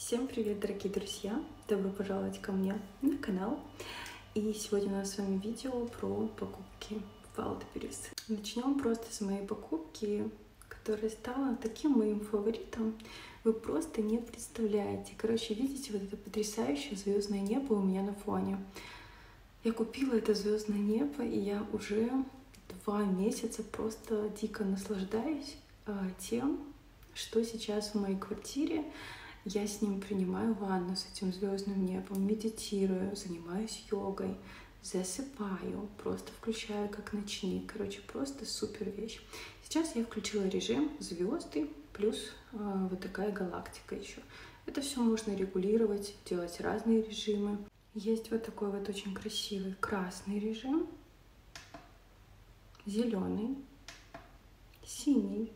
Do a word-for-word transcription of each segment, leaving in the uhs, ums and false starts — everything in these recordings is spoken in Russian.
Всем привет, дорогие друзья! Добро пожаловать ко мне на канал. И сегодня у нас с вами видео про покупки в Wildberries. Начнем просто с моей покупки, которая стала таким моим фаворитом. Вы просто не представляете. Короче, видите вот это потрясающее звездное небо у меня на фоне. Я купила это звездное небо, и я уже два месяца просто дико наслаждаюсь э, тем, что сейчас в моей квартире. Я с ним принимаю ванну, с этим звездным небом, медитирую, занимаюсь йогой, засыпаю, просто включаю как ночник. Короче, просто супер вещь. Сейчас я включила режим звезды плюс э, вот такая галактика еще. Это все можно регулировать, делать разные режимы. Есть вот такой вот очень красивый красный режим, зеленый, синий.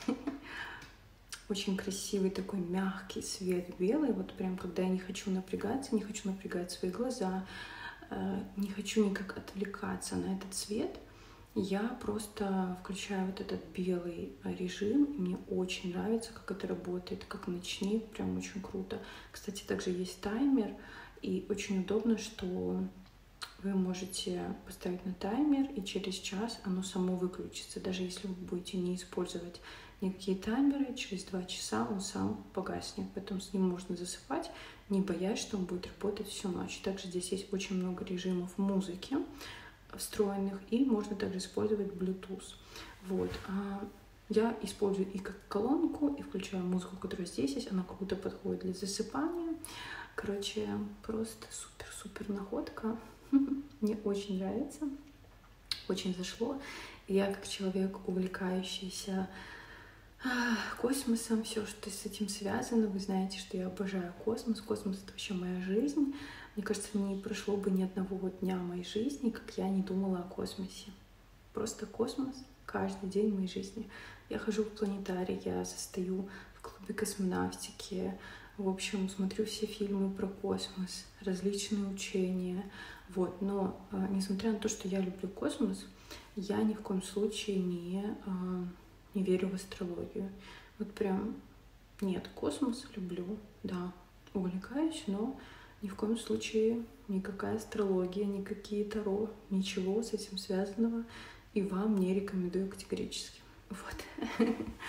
Очень красивый такой мягкий свет белый, вот прям когда я не хочу напрягаться, не хочу напрягать свои глаза, не хочу никак отвлекаться на этот цвет, я просто включаю вот этот белый режим, и мне очень нравится, как это работает, как ночник, прям очень круто. Кстати, также есть таймер, и очень удобно, что вы можете поставить на таймер, и через час оно само выключится, даже если вы будете не использовать никакие таймеры, через два часа он сам погаснет, поэтому с ним можно засыпать, не боясь, что он будет работать всю ночь. Также здесь есть очень много режимов музыки встроенных, и можно также использовать Bluetooth. Вот. Я использую и как колонку, и включаю музыку, которая здесь есть, она круто подходит для засыпания. Короче, просто супер-супер находка. Мне очень нравится, очень зашло. Я как человек, увлекающийся космосом, все, что с этим связано. Вы знаете, что я обожаю космос. Космос — это вообще моя жизнь. Мне кажется, не прошло бы ни одного дня моей жизни, как я не думала о космосе. Просто космос каждый день моей жизни. Я хожу в планетарий, я состою в клубе космонавтики. В общем, смотрю все фильмы про космос, различные учения. Вот. Но несмотря на то, что я люблю космос, я ни в коем случае не не верю в астрологию. Вот прям нет, космос люблю, да, увлекаюсь, но ни в коем случае никакая астрология, никакие таро, ничего с этим связанного, и вам не рекомендую категорически. Вот.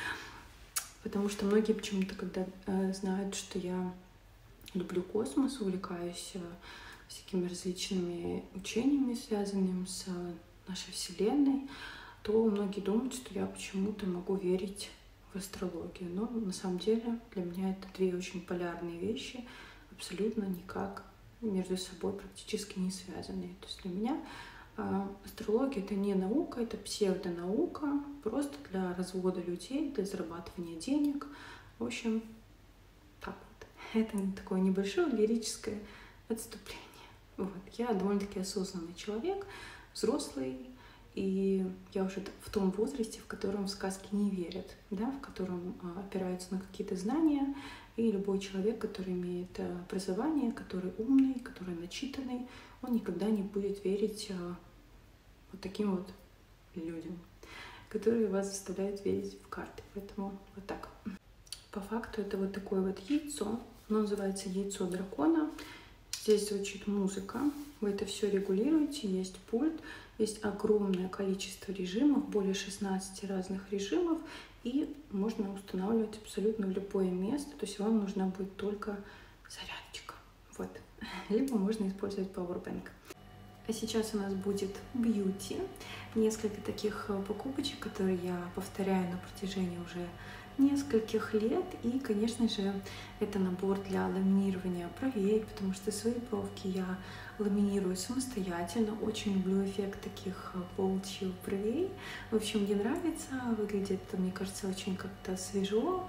Потому что многие почему-то, когда э, знают, что я люблю космос, увлекаюсь э, всякими различными учениями, связанными с э, нашей Вселенной, то многие думают, что я почему-то могу верить в астрологию. Но на самом деле для меня это две очень полярные вещи, абсолютно никак между собой практически не связанные. То есть для меня э, астрология — это не наука, это псевдонаука, просто для развода людей, для зарабатывания денег. В общем, так вот. Это такое небольшое лирическое отступление. Вот. Я довольно-таки осознанный человек, взрослый, и я уже в том возрасте, в котором в сказки не верят, да, в котором а, опираются на какие-то знания. И любой человек, который имеет а, образование, который умный, который начитанный, он никогда не будет верить а, вот таким вот людям, которые вас заставляют верить в карты. Поэтому вот так. По факту это вот такое вот яйцо. Оно называется яйцо дракона. Здесь звучит музыка. Вы это все регулируете. Есть пульт. Есть огромное количество режимов, более шестнадцати разных режимов, и можно устанавливать абсолютно в любое место, то есть вам нужна будет только зарядочка. Вот. Либо можно использовать Powerbank. А сейчас у нас будет бьюти. Несколько таких покупочек, которые я повторяю на протяжении уже нескольких лет. И, конечно же, это набор для ламинирования бровей, потому что свои бровки я ламинирую самостоятельно. Очень люблю эффект таких волчьих бровей. В общем, мне нравится. Выглядит, мне кажется, очень как-то свежо,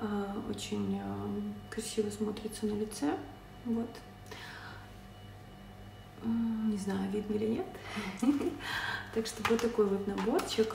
очень красиво смотрится на лице. Вот. Не знаю, видно или нет. Так что вот такой вот наборчик.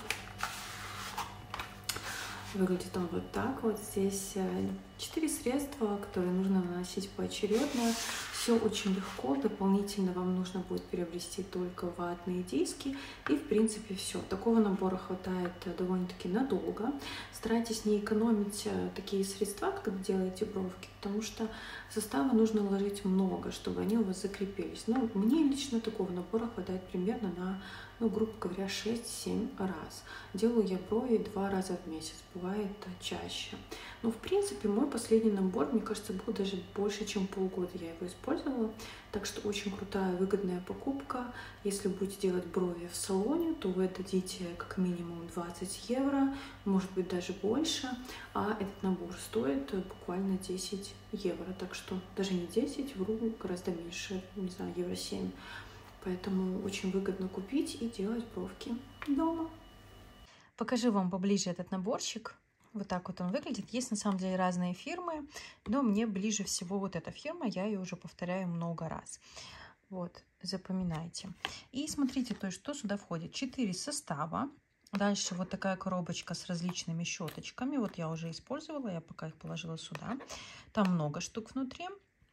Выглядит он вот так вот. Здесь четыре средства, которые нужно наносить поочередно. Все очень легко. Дополнительно вам нужно будет приобрести только ватные диски. И, в принципе, все. Такого набора хватает довольно-таки надолго. Старайтесь не экономить такие средства, когда делаете бровки, потому что составы нужно ложить много, чтобы они у вас закрепились. Ну, мне лично такого набора хватает примерно на, ну, грубо говоря, шесть-семь раз. Делаю я брови два раза в месяц, бывает чаще. Но, в принципе, мой последний набор, мне кажется, был даже больше, чем полгода я его использовала. Так что очень крутая, выгодная покупка. Если будете делать брови в салоне, то вы отдадите как минимум двадцать евро, может быть даже больше. А этот набор стоит буквально десять евро. Так что даже не десять, вру, гораздо меньше, не знаю, евро семь. Поэтому очень выгодно купить и делать бровки дома. Покажу вам поближе этот наборчик. Вот так вот он выглядит. Есть на самом деле разные фирмы, но мне ближе всего вот эта фирма. Я ее уже повторяю много раз. Вот, запоминайте. И смотрите, то есть, что сюда входит. четыре состава. Дальше вот такая коробочка с различными щеточками. Вот я уже использовала, я пока их положила сюда. Там много штук внутри.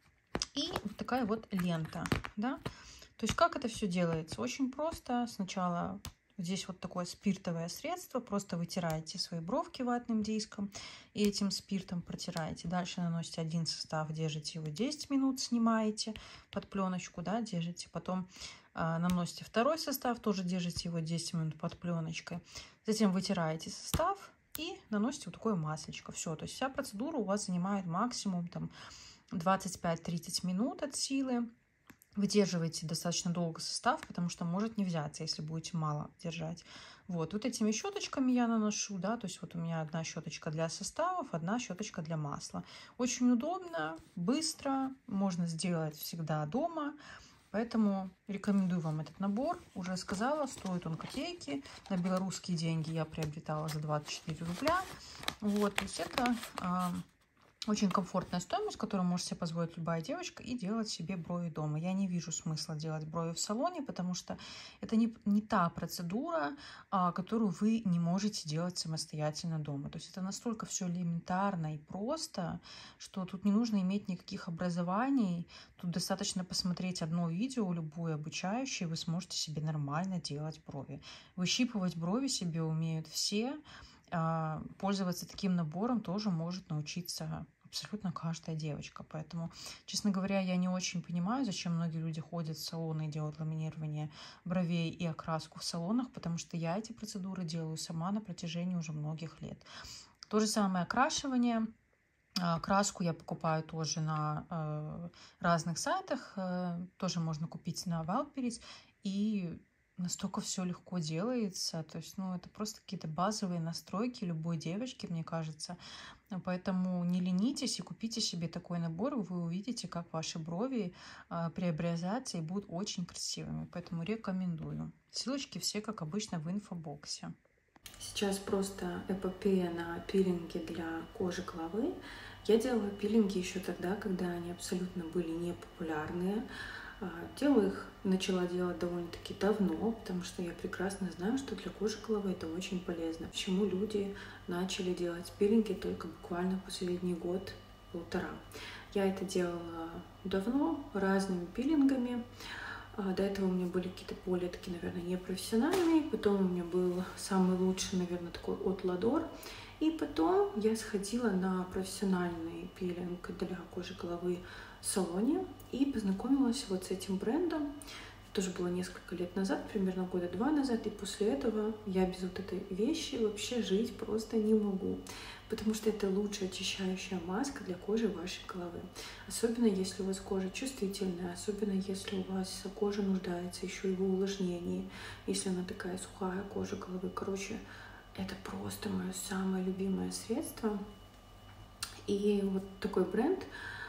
И вот такая вот лента, да. То есть, как это все делается? Очень просто. Сначала здесь вот такое спиртовое средство. Просто вытираете свои бровки ватным диском и этим спиртом протираете. Дальше наносите один состав, держите его десять минут, снимаете под пленочку, да, держите. Потом э, наносите второй состав, тоже держите его десять минут под пленочкой. Затем вытираете состав и наносите вот такое маслечко. Все, то есть вся процедура у вас занимает максимум там двадцать пять-тридцать минут от силы. Выдерживайте достаточно долго состав, потому что может не взяться, если будете мало держать. Вот, вот этими щеточками я наношу, да, то есть вот у меня одна щеточка для составов, одна щеточка для масла. Очень удобно, быстро, можно сделать всегда дома, поэтому рекомендую вам этот набор. Уже сказала, стоит он копейки, на белорусские деньги я приобретала за двадцать четыре рубля. Вот, то есть это... Очень комфортная стоимость, которую может себе позволить любая девочка, и делать себе брови дома. Я не вижу смысла делать брови в салоне, потому что это не, не та процедура, а, которую вы не можете делать самостоятельно дома. То есть это настолько все элементарно и просто, что тут не нужно иметь никаких образований. Тут достаточно посмотреть одно видео, любое обучающее, и вы сможете себе нормально делать брови. Выщипывать брови себе умеют все. Пользоваться таким набором тоже может научиться абсолютно каждая девочка. Поэтому, честно говоря, я не очень понимаю, зачем многие люди ходят в салоны и делают ламинирование бровей и окраску в салонах, потому что я эти процедуры делаю сама на протяжении уже многих лет. То же самое окрашивание. Краску я покупаю тоже на э, разных сайтах. Э, тоже можно купить на Wildberries. И настолько все легко делается. То есть, ну, это просто какие-то базовые настройки любой девочки, мне кажется. Поэтому не ленитесь и купите себе такой набор. Вы увидите, как ваши брови э, преобразятся и будут очень красивыми. Поэтому рекомендую. Ссылочки все, как обычно, в инфобоксе. Сейчас просто эпопея на пилинги для кожи головы. Я делала пилинги еще тогда, когда они абсолютно были непопулярные. Делаю их, начала делать довольно-таки давно, потому что я прекрасно знаю, что для кожи головы это очень полезно. Почему люди начали делать пилинги только буквально последний год-полтора. Я это делала давно, разными пилингами. До этого у меня были какие-то более такие, наверное, непрофессиональные. Потом у меня был самый лучший, наверное, такой от Ладор. И потом я сходила на профессиональный пилинг для кожи головы в салоне и познакомилась вот с этим брендом. Это тоже было несколько лет назад, примерно года два назад. И после этого я без вот этой вещи вообще жить просто не могу. Потому что это лучшая очищающая маска для кожи вашей головы. Особенно если у вас кожа чувствительная, особенно если у вас кожа нуждается еще и в увлажнении, если она такая сухая кожа головы. Короче, это просто мое самое любимое средство. И вот такой бренд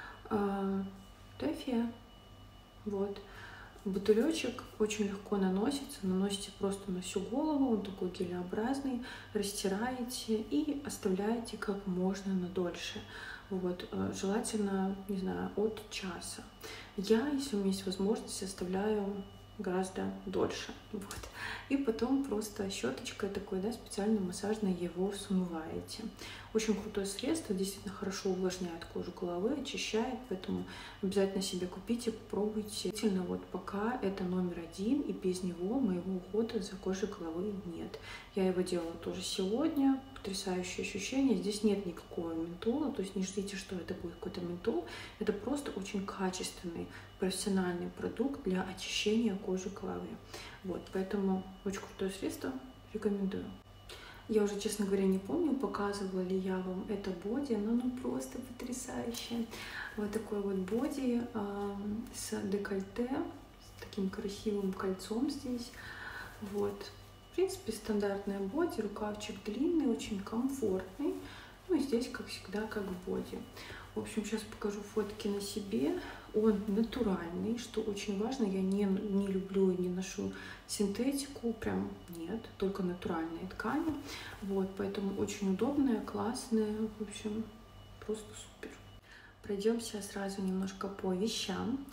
Тэфия. Вот. Бутылечек очень легко наносится, наносите просто на всю голову, он такой гелеобразный, растираете и оставляете как можно надольше. Вот. Желательно, не знаю, от часа. Я, если у меня есть возможность, оставляю гораздо дольше. Вот. И потом просто щеточкой такой, да, специально массажной его смываете. Очень крутое средство, действительно хорошо увлажняет кожу головы, очищает, поэтому обязательно себе купите, попробуйте. Действительно, вот пока это номер один, и без него моего ухода за кожей головы нет. Я его делала тоже сегодня, потрясающее ощущение. Здесь нет никакого ментола, то есть не ждите, что это будет какой-то ментол. Это просто очень качественный, профессиональный продукт для очищения кожи головы. Вот, поэтому очень крутое средство, рекомендую. Я уже, честно говоря, не помню, показывала ли я вам это боди, но оно просто потрясающее. Вот такой вот боди э, с декольте, с таким красивым кольцом здесь. Вот. В принципе, стандартная боди, рукавчик длинный, очень комфортный. Ну и здесь, как всегда, как боди. В общем, сейчас покажу фотки на себе. Он натуральный, что очень важно. Я не, не люблю и не ношу синтетику, прям нет, только натуральные ткани. Вот, поэтому очень удобная, классная, в общем, просто супер. Пройдемся сразу немножко по вещам.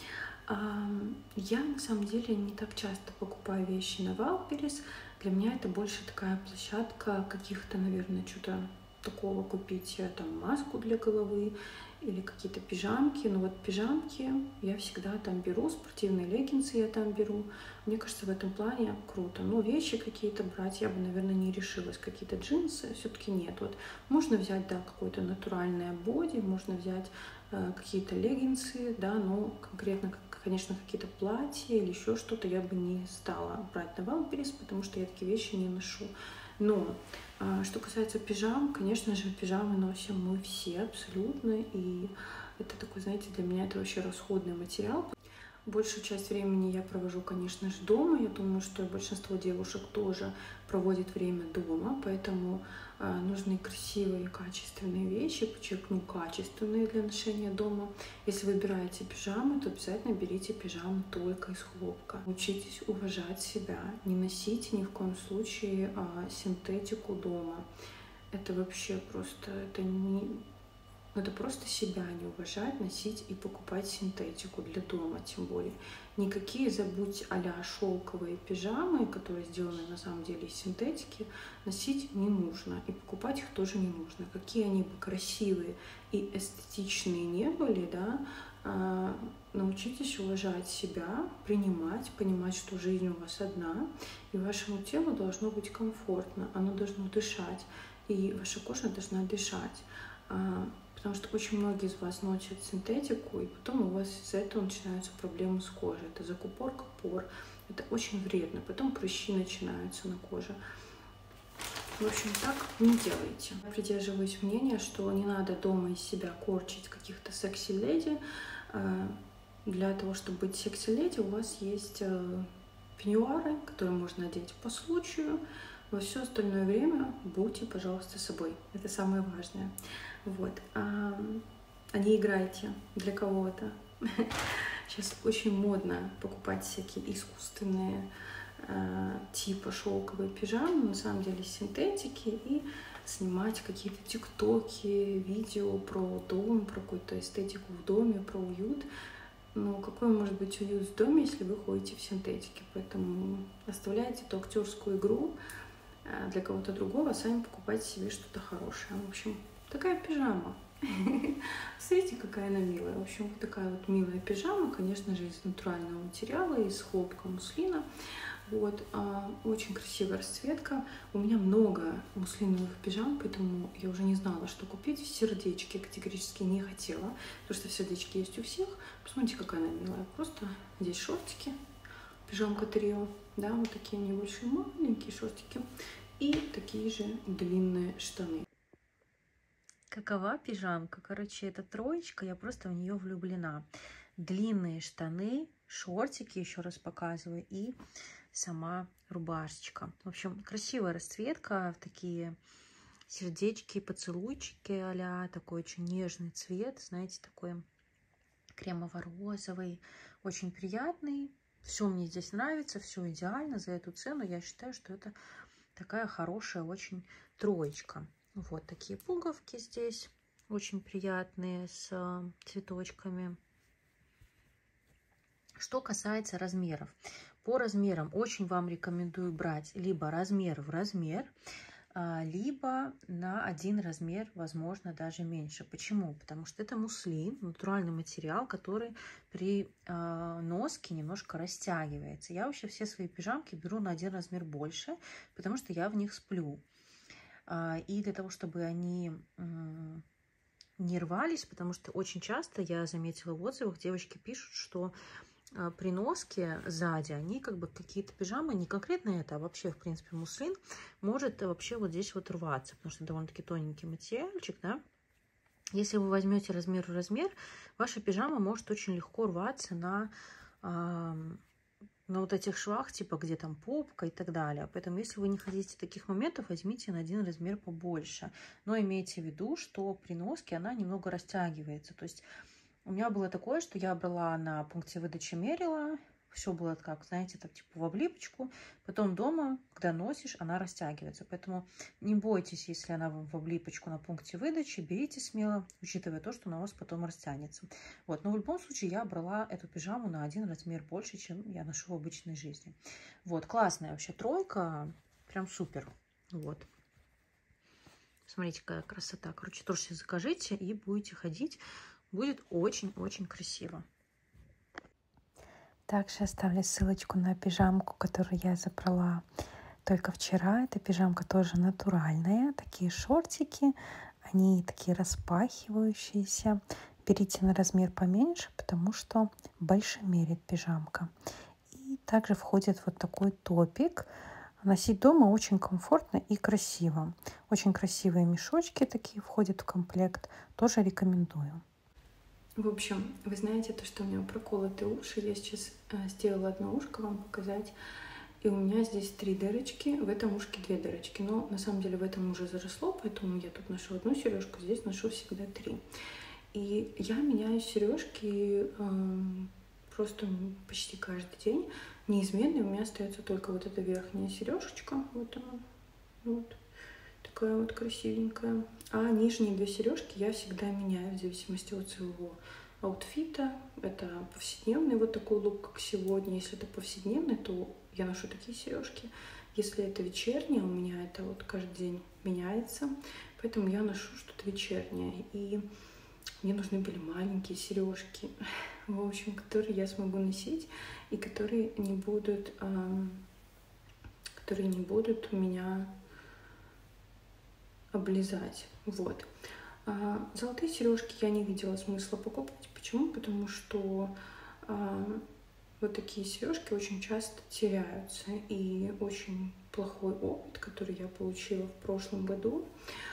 Я на самом деле не так часто покупаю вещи на Wildberries. Для меня это больше такая площадка каких-то, наверное, что-то такого купить, там маску для головы или какие-то пижамки. Но вот пижамки я всегда там беру, спортивные леггинсы я там беру. Мне кажется, в этом плане круто. Но вещи какие-то брать я бы, наверное, не решилась. Какие-то джинсы все-таки нет. Вот можно взять, да, какое-то натуральное боди, можно взять э, какие-то леггинсы, да, но конкретно, конечно, какие-то платья или еще что-то я бы не стала брать на Wildberries, потому что я такие вещи не ношу. Но что касается пижам, конечно же, пижамы носим мы все абсолютно, и это такой, знаете, для меня это вообще расходный материал. Большую часть времени я провожу, конечно же, дома. Я думаю, что большинство девушек тоже проводит время дома, поэтому э, нужны красивые, качественные вещи, подчеркну, качественные для ношения дома. Если выбираете пижамы, то обязательно берите пижамы только из хлопка. Учитесь уважать себя, не носите ни в коем случае э, синтетику дома. Это вообще просто, это не... Это просто себя не уважать, носить и покупать синтетику для дома, тем более. Никакие, забудь, а-ля шелковые пижамы, которые сделаны на самом деле из синтетики, носить не нужно. И покупать их тоже не нужно. Какие они бы красивые и эстетичные не были, да, а, научитесь уважать себя, принимать, понимать, что жизнь у вас одна, и вашему телу должно быть комфортно, оно должно дышать, и ваша кожа должна дышать. Потому что очень многие из вас носят синтетику, и потом у вас из-за этого начинаются проблемы с кожей. Это закупорка пор, это очень вредно. Потом прыщи начинаются на коже. В общем, так не делайте. Я придерживаюсь мнения, что не надо дома из себя корчить каких-то секси-леди. Для того, чтобы быть секси-леди, у вас есть пеньюары, которые можно надеть по случаю. Во все остальное время будьте, пожалуйста, собой. Это самое важное. Вот. А, а не играйте для кого-то. Сейчас очень модно покупать всякие искусственные а, типа шелковые пижамы, на самом деле синтетики, и снимать какие-то тиктоки, видео про дом, про какую-то эстетику в доме, про уют. Но какой может быть уют в доме, если вы ходите в синтетике? Поэтому оставляйте эту актерскую игру для кого-то другого, сами покупайте себе что-то хорошее. В общем, такая пижама. Смотрите, какая она милая. В общем, вот такая вот милая пижама, конечно же, из натурального материала, из хлопка муслина. Вот, очень красивая расцветка. У меня много муслиновых пижам, поэтому я уже не знала, что купить. Сердечки категорически не хотела, потому что сердечки есть у всех. Посмотрите, какая она милая. Просто здесь шортики, пижамка трио, да, вот такие небольшие маленькие шортики и такие же длинные штаны. Какова пижамка? Короче, это троечка, я просто в нее влюблена. Длинные штаны, шортики, еще раз показываю, и сама рубашечка. В общем, красивая расцветка, в такие сердечки, поцелуйчики а-ля, такой очень нежный цвет, знаете, такой кремово-розовый, очень приятный. Все мне здесь нравится, все идеально за эту цену. Я считаю, что это такая хорошая очень троечка. Вот такие пуговки здесь, очень приятные, с цветочками. Что касается размеров. По размерам очень вам рекомендую брать либо размер в размер, либо на один размер, возможно, даже меньше. Почему? Потому что это муслин, натуральный материал, который при э, носке немножко растягивается. Я вообще все свои пижамки беру на один размер больше, потому что я в них сплю. И для того, чтобы они не рвались, потому что очень часто я заметила в отзывах, девочки пишут, что при носке сзади, они как бы какие-то пижамы, не конкретно это, а вообще, в принципе, муслин может вообще вот здесь вот рваться, потому что довольно-таки тоненький материальчик, да. Если вы возьмете размер в размер, ваша пижама может очень легко рваться на, на вот этих швах, типа где там попка и так далее. Поэтому, если вы не хотите таких моментов, возьмите на один размер побольше. Но имейте в виду, что при носке она немного растягивается. То есть у меня было такое, что я брала на пункте выдачи, мерила, все было как, знаете, так типа в облипочку. Потом дома, когда носишь, она растягивается. Поэтому не бойтесь, если она вам в облипочку на пункте выдачи, берите смело, учитывая то, что она у вас потом растянется. Вот. Но в любом случае я брала эту пижаму на один размер больше, чем я ношу в обычной жизни. Вот, классная вообще тройка, прям супер. Вот. Смотрите, какая красота. Короче, тоже себе закажите и будете ходить. Будет очень-очень красиво. Также оставлю ссылочку на пижамку, которую я забрала только вчера. Эта пижамка тоже натуральная. Такие шортики, они такие распахивающиеся. Берите на размер поменьше, потому что больше мерит пижамка. И также входит вот такой топик. Носить дома очень комфортно и красиво. Очень красивые мешочки такие входят в комплект. Тоже рекомендую. В общем, вы знаете, то, что у меня проколоты уши. Я сейчас сделала одно ушко вам показать. И у меня здесь три дырочки, в этом ушке две дырочки. Но на самом деле в этом уже заросло, поэтому я тут ношу одну сережку, здесь ношу всегда три. И я меняю сережки э, просто почти каждый день. Неизменной у меня остается только вот эта верхняя сережечка. Вот она. Вот. Такая вот красивенькая. А нижние две сережки я всегда меняю в зависимости от своего аутфита. Это повседневный вот такой лук, как сегодня. Если это повседневный, то я ношу такие сережки. Если это вечернее, у меня это вот каждый день меняется. Поэтому я ношу что-то вечернее. И мне нужны были маленькие сережки, в общем, которые я смогу носить и которые не будут, э, которые не будут у меня облизать. Вот. А золотые сережки я не видела смысла покупать. Почему? Потому что а, вот такие сережки очень часто теряются. И очень плохой опыт, который я получила в прошлом году.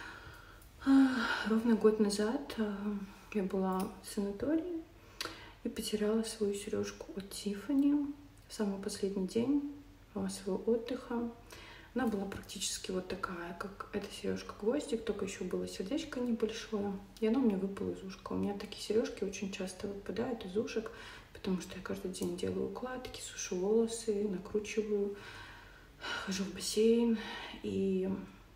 А, ровно год назад а, я была в санатории и потеряла свою сережку от Тиффани в самый последний день а, своего отдыха. Она была практически вот такая, как эта сережка-гвоздик, только еще было сердечко небольшое. И оно у меня выпало из ушка. У меня такие сережки очень часто выпадают из ушек, потому что я каждый день делаю укладки, сушу волосы, накручиваю, хожу в бассейн. И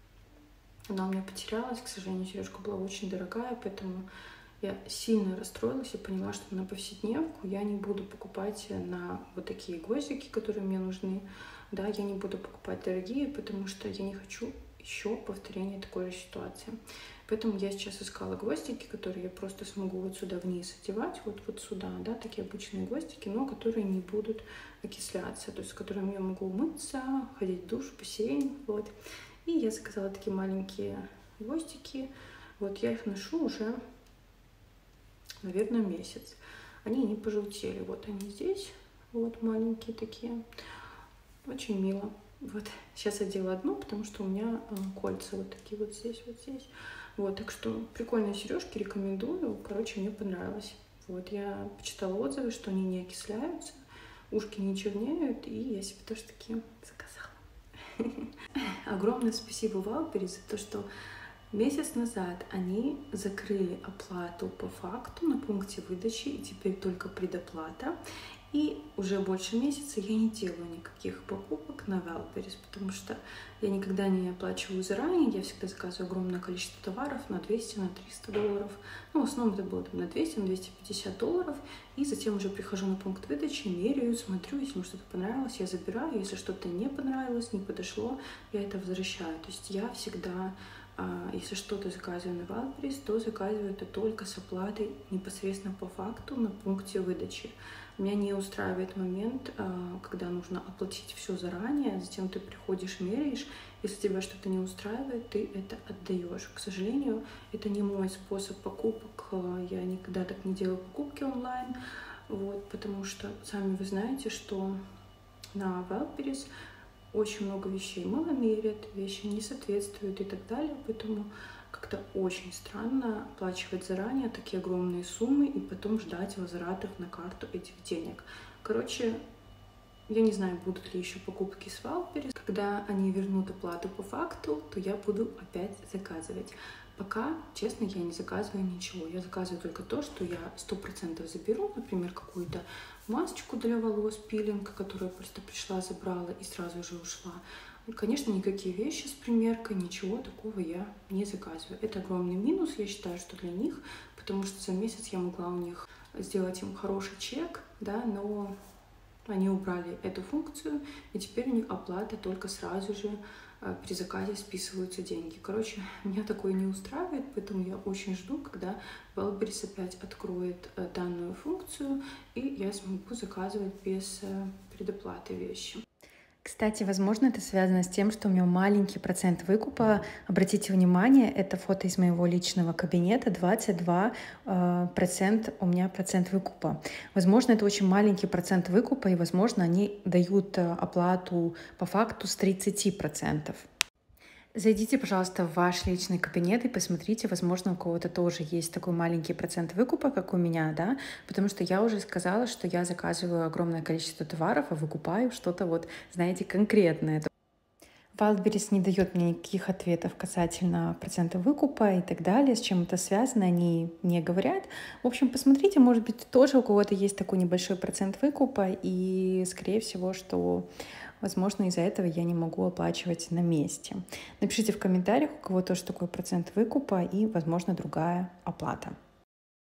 она у меня потерялась. К сожалению, сережка была очень дорогая, поэтому я сильно расстроилась и поняла, что на повседневку я не буду покупать на вот такие гвоздики, которые мне нужны. Да, я не буду покупать дорогие, потому что я не хочу еще повторения такой же ситуации. Поэтому я сейчас искала гвоздики, которые я просто смогу вот сюда вниз одевать, вот, вот сюда, да, такие обычные гвоздики, но которые не будут окисляться, то есть с которыми я могу умыться, ходить в душ, в бассейн, вот. И я заказала такие маленькие гвоздики, вот я их ношу уже, наверное, месяц. Они не пожелтели, вот они здесь, вот маленькие такие. Очень мило. Вот сейчас одела одну, потому что у меня э, кольца вот такие вот здесь, вот здесь. Вот, так что прикольные сережки, рекомендую. Короче, мне понравилось. Вот, я почитала отзывы, что они не окисляются, ушки не чернеют, и я себе тоже такие заказала. Огромное спасибо Валбери за то, что месяц назад они закрыли оплату по факту на пункте выдачи, и теперь только предоплата. И уже больше месяца я не делаю никаких покупок на Wildberries, потому что я никогда не оплачиваю заранее, я всегда заказываю огромное количество товаров на двести, на триста долларов. Ну, в основном это было там, на двести, на двести пятьдесят долларов. И затем уже прихожу на пункт выдачи, меряю, смотрю, если мне что-то понравилось, я забираю. Если что-то не понравилось, не подошло, я это возвращаю. То есть я всегда Если что-то заказываю на Wildberries, то заказываю это только с оплатой непосредственно по факту на пункте выдачи. Меня не устраивает момент, когда нужно оплатить все заранее, затем ты приходишь, меряешь. Если тебя что-то не устраивает, ты это отдаешь. К сожалению, это не мой способ покупок. Я никогда так не делаю покупки онлайн, вот, потому что сами вы знаете, что на Wildberries очень много вещей мало мерят, вещи не соответствуют и так далее, поэтому как-то очень странно оплачивать заранее такие огромные суммы и потом ждать возвратов на карту этих денег. Короче, я не знаю, будут ли еще покупки с Wildberries. Когда они вернут оплату по факту, то я буду опять заказывать. Пока, честно, я не заказываю ничего. Я заказываю только то, что я сто процентов заберу, например, какую-то масочку для волос, пилинг, которую я просто пришла, забрала и сразу же ушла. И, конечно, никакие вещи с примеркой, ничего такого я не заказываю. Это огромный минус, я считаю, что для них, потому что за месяц я могла у них сделать им хороший чек, да, но они убрали эту функцию, и теперь у них оплата только сразу же при заказе списываются деньги. Короче, меня такое не устраивает, поэтому я очень жду, когда Wildberries опять откроет данную функцию, и я смогу заказывать без предоплаты вещи. Кстати, возможно, это связано с тем, что у меня маленький процент выкупа. Обратите внимание, это фото из моего личного кабинета, двадцать два процента у меня процент выкупа. Возможно, это очень маленький процент выкупа, и, возможно, они дают оплату по факту с тридцати процентов. Зайдите, пожалуйста, в ваш личный кабинет и посмотрите, возможно, у кого-то тоже есть такой маленький процент выкупа, как у меня, да, потому что я уже сказала, что я заказываю огромное количество товаров, а выкупаю что-то вот, знаете, конкретное. Wildberries не дает мне никаких ответов касательно процента выкупа и так далее, с чем это связано, они не говорят. В общем, посмотрите, может быть, тоже у кого-то есть такой небольшой процент выкупа, и, скорее всего, что, возможно, из-за этого я не могу оплачивать на месте. Напишите в комментариях, у кого тоже такой процент выкупа и, возможно, другая оплата.